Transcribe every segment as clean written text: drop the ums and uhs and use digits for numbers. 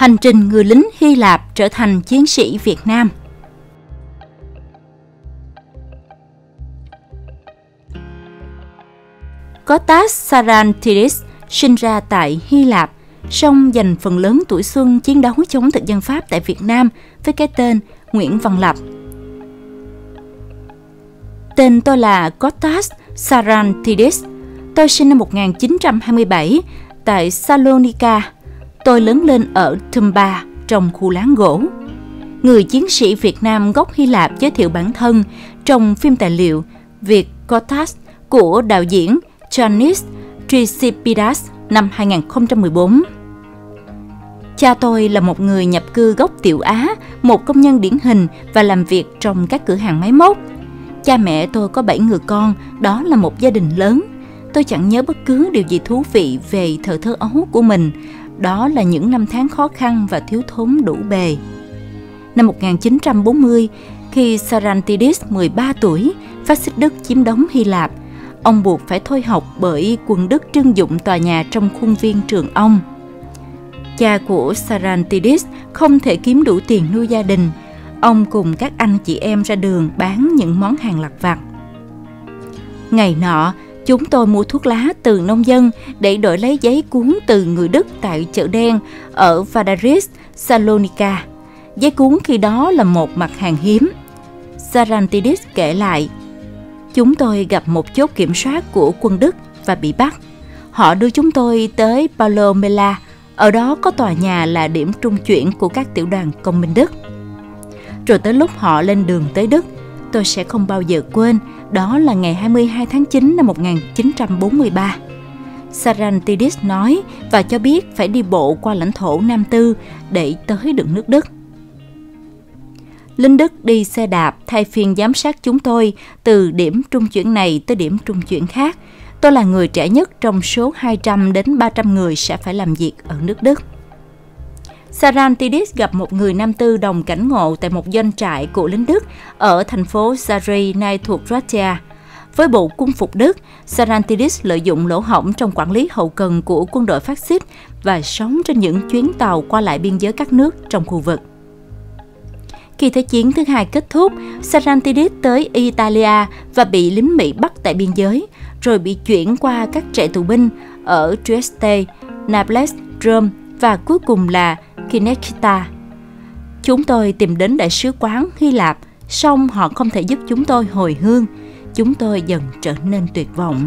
Hành trình người lính Hy Lạp trở thành chiến sĩ Việt Nam. Kostas Sarantidis sinh ra tại Hy Lạp, song dành phần lớn tuổi xuân chiến đấu chống thực dân Pháp tại Việt Nam với cái tên Nguyễn Văn Lập. Tên tôi là Kostas Sarantidis. Tôi sinh năm 1927 tại Salonika. Tôi lớn lên ở Tumba trong khu láng gỗ. Người chiến sĩ Việt Nam gốc Hy Lạp giới thiệu bản thân trong phim tài liệu Việc Kostas của đạo diễn Giannis Trisipidas năm 2014. Cha tôi là một người nhập cư gốc Tiểu Á, một công nhân điển hình và làm việc trong các cửa hàng máy móc. Cha mẹ tôi có 7 người con, đó là một gia đình lớn. Tôi chẳng nhớ bất cứ điều gì thú vị về thời thơ ấu của mình. Đó là những năm tháng khó khăn và thiếu thốn đủ bề. Năm 1940, khi Sarantidis 13 tuổi, phát xít Đức chiếm đóng Hy Lạp. Ông buộc phải thôi học bởi quân Đức trưng dụng tòa nhà trong khuôn viên trường ông. Cha của Sarantidis không thể kiếm đủ tiền nuôi gia đình. Ông cùng các anh chị em ra đường bán những món hàng lặt vặt. Ngày nọ, chúng tôi mua thuốc lá từ nông dân để đổi lấy giấy cuốn từ người Đức tại chợ đen ở Vadaris, Salonika. Giấy cuốn khi đó là một mặt hàng hiếm. Sarantidis kể lại, chúng tôi gặp một chốt kiểm soát của quân Đức và bị bắt. Họ đưa chúng tôi tới Palomela, ở đó có tòa nhà là điểm trung chuyển của các tiểu đoàn công binh Đức. Rồi tới lúc họ lên đường tới Đức, tôi sẽ không bao giờ quên, đó là ngày 22 tháng 9 năm 1943. Sarantidis nói và cho biết phải đi bộ qua lãnh thổ Nam Tư để tới được nước Đức. Lính Đức đi xe đạp thay phiên giám sát chúng tôi từ điểm trung chuyển này tới điểm trung chuyển khác. Tôi là người trẻ nhất trong số 200 đến 300 người sẽ phải làm việc ở nước Đức. Sarantidis gặp một người Nam Tư đồng cảnh ngộ tại một doanh trại của lính Đức ở thành phố Zari, nay thuộc Croatia. Với bộ quân phục Đức, Sarantidis lợi dụng lỗ hổng trong quản lý hậu cần của quân đội phát xít và sống trên những chuyến tàu qua lại biên giới các nước trong khu vực. Khi Thế chiến thứ hai kết thúc, Sarantidis tới Italia và bị lính Mỹ bắt tại biên giới, rồi bị chuyển qua các trại tù binh ở Trieste, Naples, Rome và cuối cùng là Cinecittà. Chúng tôi tìm đến đại sứ quán Hy Lạp, song họ không thể giúp chúng tôi hồi hương. Chúng tôi dần trở nên tuyệt vọng.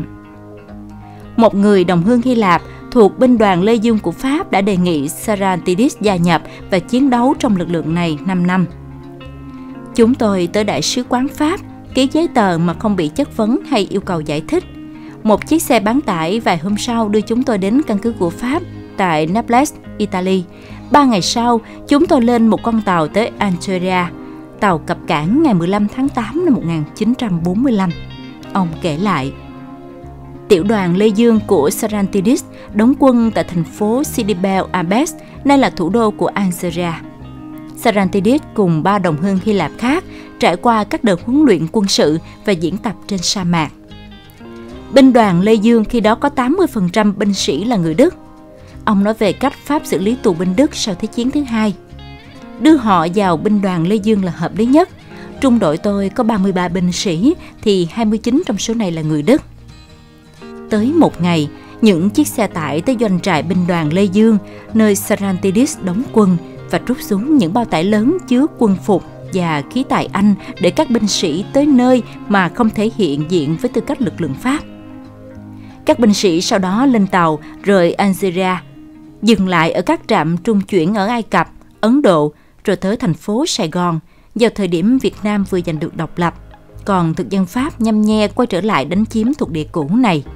Một người đồng hương Hy Lạp thuộc binh đoàn Lê Dương của Pháp đã đề nghị Sarantidis gia nhập và chiến đấu trong lực lượng này 5 năm. Chúng tôi tới đại sứ quán Pháp, ký giấy tờ mà không bị chất vấn hay yêu cầu giải thích. Một chiếc xe bán tải vài hôm sau đưa chúng tôi đến căn cứ của Pháp tại Naples, Italy. 3 ngày sau, chúng tôi lên một con tàu tới Antalya. Tàu cập cảng ngày 15 tháng 8 năm 1945. Ông kể lại, tiểu đoàn Lê Dương của Sarantidis đóng quân tại thành phố Sidi Bel Abbes, nay là thủ đô của Algeria. Sarantidis cùng 3 đồng hương Hy Lạp khác trải qua các đợt huấn luyện quân sự và diễn tập trên sa mạc. Binh đoàn Lê Dương khi đó có 80% binh sĩ là người Đức. Ông nói về cách Pháp xử lý tù binh Đức sau Thế chiến thứ hai. Đưa họ vào binh đoàn Lê Dương là hợp lý nhất. Trung đội tôi có 33 binh sĩ thì 29 trong số này là người Đức. Tới một ngày, những chiếc xe tải tới doanh trại binh đoàn Lê Dương, nơi Sarantidis đóng quân, và trút xuống những bao tải lớn chứa quân phục và khí tài Anh để các binh sĩ tới nơi mà không thể hiện diện với tư cách lực lượng Pháp. Các binh sĩ sau đó lên tàu rời Algeria, dừng lại ở các trạm trung chuyển ở Ai Cập, Ấn Độ, rồi tới thành phố Sài Gòn, vào thời điểm Việt Nam vừa giành được độc lập, còn thực dân Pháp nhăm nhe quay trở lại đánh chiếm thuộc địa cũ này.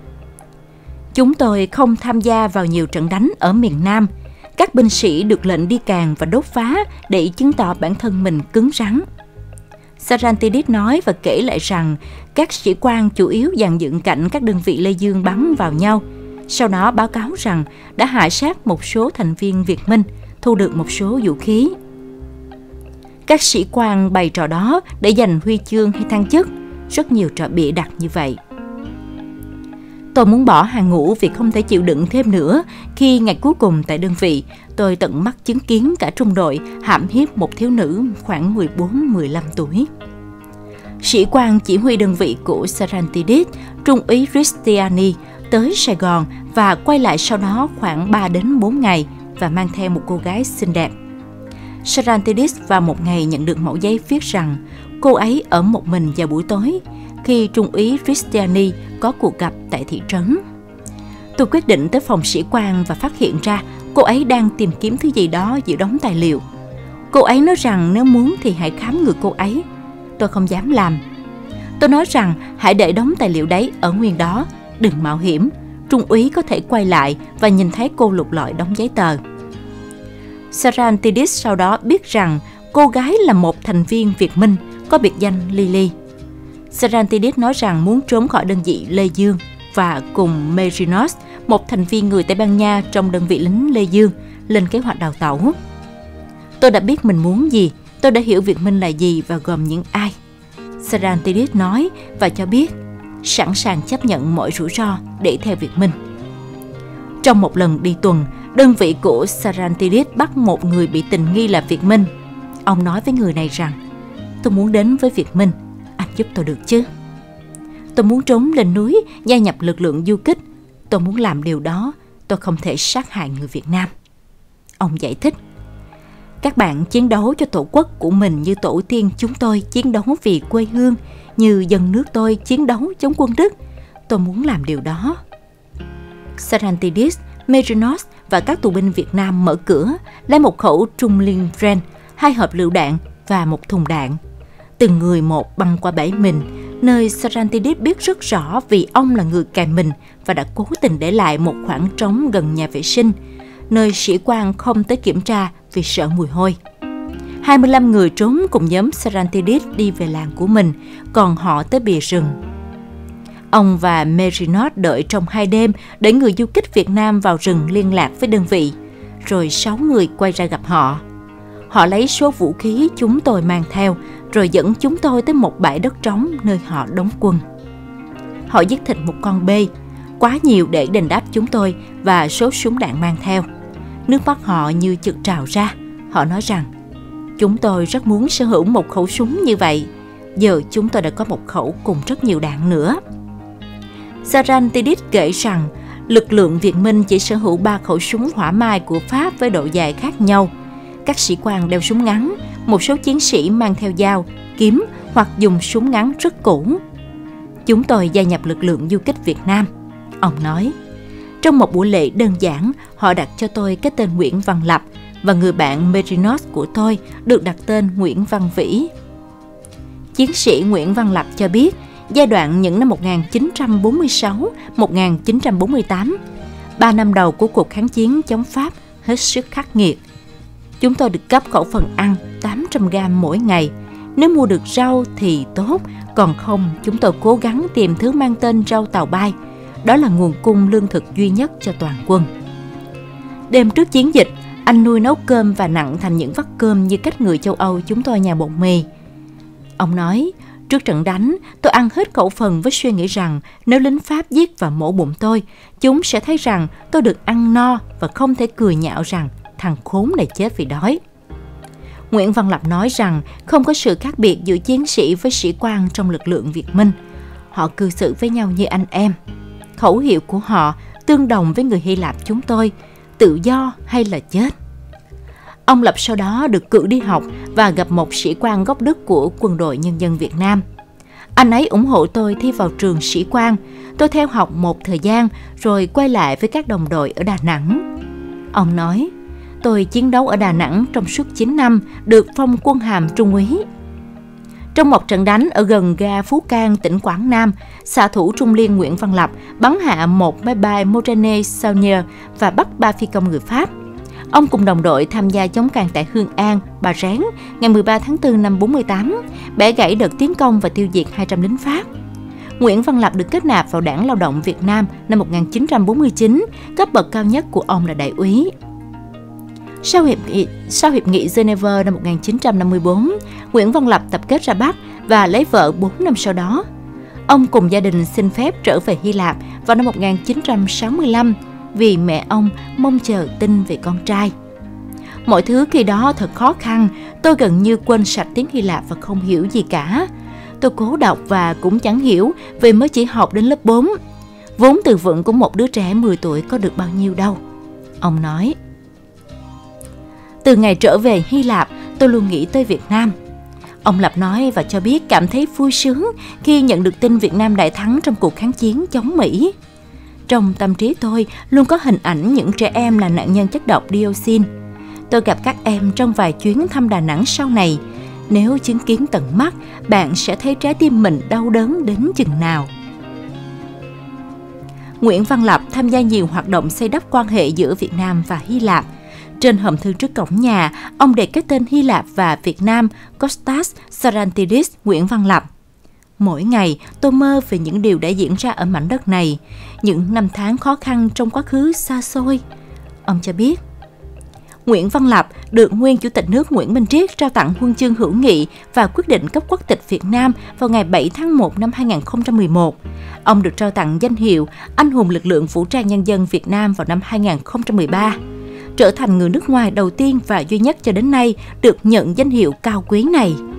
Chúng tôi không tham gia vào nhiều trận đánh ở miền Nam. Các binh sĩ được lệnh đi càn và đốt phá để chứng tỏ bản thân mình cứng rắn. Sarantidis nói và kể lại rằng các sĩ quan chủ yếu dàn dựng cạnh các đơn vị Lê Dương bắn vào nhau. Sau đó báo cáo rằng đã hạ sát một số thành viên Việt Minh, thu được một số vũ khí. Các sĩ quan bày trò đó để giành huy chương hay thăng chức, rất nhiều trò bịa đặt như vậy. Tôi muốn bỏ hàng ngũ vì không thể chịu đựng thêm nữa khi ngày cuối cùng tại đơn vị, tôi tận mắt chứng kiến cả trung đội hãm hiếp một thiếu nữ khoảng 14-15 tuổi. Sĩ quan chỉ huy đơn vị của Sarantidis, Trung úy Cristiani, tới Sài Gòn và quay lại sau đó khoảng 3 đến 4 ngày và mang theo một cô gái xinh đẹp. Sarantidis vào một ngày nhận được mẩu giấy viết rằng cô ấy ở một mình vào buổi tối khi Trung úy Cristiani có cuộc gặp tại thị trấn. Tôi quyết định tới phòng sĩ quan và phát hiện ra cô ấy đang tìm kiếm thứ gì đó giữa đống tài liệu. Cô ấy nói rằng nếu muốn thì hãy khám người cô ấy. Tôi không dám làm. Tôi nói rằng hãy để đống tài liệu đấy ở nguyên đó, đừng mạo hiểm. Trung úy có thể quay lại và nhìn thấy cô lục lọi đống giấy tờ. Sarantidis sau đó biết rằng cô gái là một thành viên Việt Minh có biệt danh Lily. Sarantidis nói rằng muốn trốn khỏi đơn vị Lê Dương và cùng Merinos, một thành viên người Tây Ban Nha trong đơn vị lính Lê Dương, lên kế hoạch đào tẩu. Tôi đã biết mình muốn gì, tôi đã hiểu Việt Minh là gì và gồm những ai. Sarantidis nói và cho biết sẵn sàng chấp nhận mọi rủi ro để theo Việt Minh. Trong một lần đi tuần, đơn vị của Sarantidis bắt một người bị tình nghi là Việt Minh. Ông nói với người này rằng, tôi muốn đến với Việt Minh, anh giúp tôi được chứ? Tôi muốn trốn lên núi, gia nhập lực lượng du kích. Tôi muốn làm điều đó, tôi không thể sát hại người Việt Nam. Ông giải thích, các bạn chiến đấu cho tổ quốc của mình như tổ tiên chúng tôi chiến đấu vì quê hương, như dân nước tôi chiến đấu chống quân Đức. Tôi muốn làm điều đó. Sarantidis, Merinos và các tù binh Việt Nam mở cửa, lấy một khẩu trung liên Ren, 2 hộp lựu đạn và một thùng đạn. Từng người một băng qua bẫy mình, nơi Sarantidis biết rất rõ vì ông là người cài mình và đã cố tình để lại một khoảng trống gần nhà vệ sinh, nơi sĩ quan không tới kiểm tra vì sợ mùi hôi. 25 người trốn cùng nhóm Sarantidis đi về làng của mình, còn họ tới bìa rừng. Ông và Merinos đợi trong 2 đêm để người du kích Việt Nam vào rừng liên lạc với đơn vị, rồi 6 người quay ra gặp họ. Họ lấy số vũ khí chúng tôi mang theo, rồi dẫn chúng tôi tới một bãi đất trống nơi họ đóng quân. Họ giết thịt một con bê, quá nhiều để đền đáp chúng tôi và số súng đạn mang theo. Nước mắt họ như chực trào ra. Họ nói rằng, chúng tôi rất muốn sở hữu một khẩu súng như vậy. Giờ chúng tôi đã có một khẩu cùng rất nhiều đạn nữa. Sarantidis kể rằng, lực lượng Việt Minh chỉ sở hữu 3 khẩu súng hỏa mai của Pháp với độ dài khác nhau. Các sĩ quan đeo súng ngắn, một số chiến sĩ mang theo dao, kiếm hoặc dùng súng ngắn rất cũ. Chúng tôi gia nhập lực lượng du kích Việt Nam, ông nói. Trong một buổi lễ đơn giản, họ đặt cho tôi cái tên Nguyễn Văn Lập và người bạn Merinos của tôi được đặt tên Nguyễn Văn Vĩ. Chiến sĩ Nguyễn Văn Lập cho biết, giai đoạn những năm 1946-1948, 3 năm đầu của cuộc kháng chiến chống Pháp hết sức khắc nghiệt. Chúng tôi được cấp khẩu phần ăn 800g mỗi ngày. Nếu mua được rau thì tốt, còn không chúng tôi cố gắng tìm thứ mang tên rau tàu bay. Đó là nguồn cung lương thực duy nhất cho toàn quân. Đêm trước chiến dịch, anh nuôi nấu cơm và nặn thành những vắt cơm như cách người châu Âu chúng tôi nhào bột mì. Ông nói, trước trận đánh, tôi ăn hết khẩu phần với suy nghĩ rằng nếu lính Pháp giết và mổ bụng tôi, chúng sẽ thấy rằng tôi được ăn no và không thể cười nhạo rằng thằng khốn này chết vì đói. Nguyễn Văn Lập nói rằng không có sự khác biệt giữa chiến sĩ với sĩ quan trong lực lượng Việt Minh. Họ cư xử với nhau như anh em. Khẩu hiệu của họ tương đồng với người Hy Lạp chúng tôi, tự do hay là chết. Ông Lập sau đó được cử đi học và gặp một sĩ quan gốc Đức của Quân đội Nhân dân Việt Nam. Anh ấy ủng hộ tôi thi vào trường sĩ quan. Tôi theo học một thời gian rồi quay lại với các đồng đội ở Đà Nẵng. Ông nói, tôi chiến đấu ở Đà Nẵng trong suốt 9 năm, được phong quân hàm trung úy. Trong một trận đánh ở gần ga Phú Cang, tỉnh Quảng Nam, xạ thủ Trung Liên Nguyễn Văn Lập bắn hạ một máy bay Morane Saunier và bắt 3 phi công người Pháp. Ông cùng đồng đội tham gia chống càn tại Hương An, Bà Rén ngày 13 tháng 4 năm 48, bẻ gãy đợt tiến công và tiêu diệt 200 lính Pháp. Nguyễn Văn Lập được kết nạp vào Đảng Lao động Việt Nam năm 1949, cấp bậc cao nhất của ông là đại úy. Sau hiệp nghị Geneva năm 1954, Nguyễn Văn Lập tập kết ra Bắc và lấy vợ 4 năm sau đó. Ông cùng gia đình xin phép trở về Hy Lạp vào năm 1965 vì mẹ ông mong chờ tin về con trai. Mọi thứ khi đó thật khó khăn, tôi gần như quên sạch tiếng Hy Lạp và không hiểu gì cả. Tôi cố đọc và cũng chẳng hiểu vì mới chỉ học đến lớp 4. Vốn từ vựng của một đứa trẻ 10 tuổi có được bao nhiêu đâu. Ông nói, từ ngày trở về Hy Lạp, tôi luôn nghĩ tới Việt Nam. Ông Lập nói và cho biết cảm thấy vui sướng khi nhận được tin Việt Nam đại thắng trong cuộc kháng chiến chống Mỹ. Trong tâm trí tôi luôn có hình ảnh những trẻ em là nạn nhân chất độc dioxin. Tôi gặp các em trong vài chuyến thăm Đà Nẵng sau này. Nếu chứng kiến tận mắt, bạn sẽ thấy trái tim mình đau đớn đến chừng nào. Nguyễn Văn Lập tham gia nhiều hoạt động xây đắp quan hệ giữa Việt Nam và Hy Lạp. Trên hòm thư trước cổng nhà, ông để cái tên Hy Lạp và Việt Nam Kostas Sarantidis Nguyễn Văn Lập. Mỗi ngày, tôi mơ về những điều đã diễn ra ở mảnh đất này, những năm tháng khó khăn trong quá khứ xa xôi. Ông cho biết, Nguyễn Văn Lập được nguyên Chủ tịch nước Nguyễn Minh Triết trao tặng huân chương hữu nghị và quyết định cấp quốc tịch Việt Nam vào ngày 7 tháng 1 năm 2011. Ông được trao tặng danh hiệu Anh hùng lực lượng vũ trang nhân dân Việt Nam vào năm 2013. Trở thành người nước ngoài đầu tiên và duy nhất cho đến nay được nhận danh hiệu cao quý này.